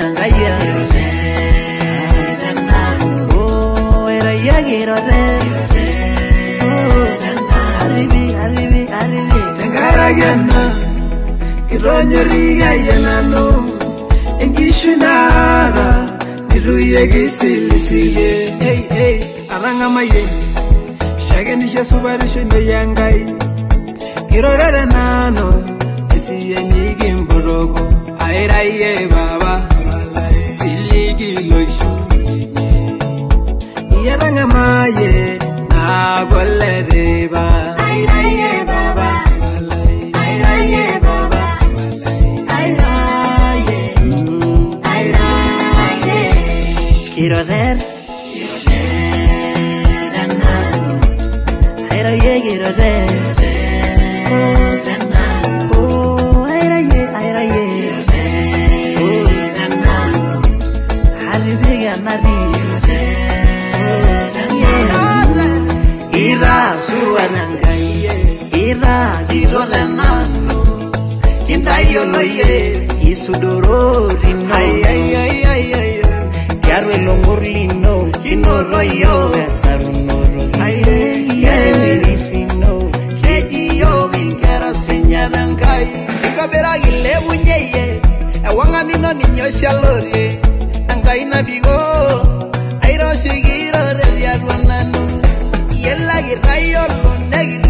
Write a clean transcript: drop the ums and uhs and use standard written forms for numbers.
nangaya oh era ya Kirotet arribi tengaragena kironyoriga yenano engishunara niruye gisilisile hey aranga maye shagenisha subarisho ndeyangai kirorera nano esiye nigimborogo airaye baba siligi loisho yaranga maye na golereba airaye baba Kirotet airaye Kirotet oh airaye haribiga nari ira suwanangai ira dirolenano kintayo loye isudoro rino Yaro longorlino kinoroyo sarunoro ayesino kejiyo vinkera senyadangai ikabera gilebunyeye awanga nino niño shalore angai nabigo airo sigiro de yarwanano yella girayo lo negro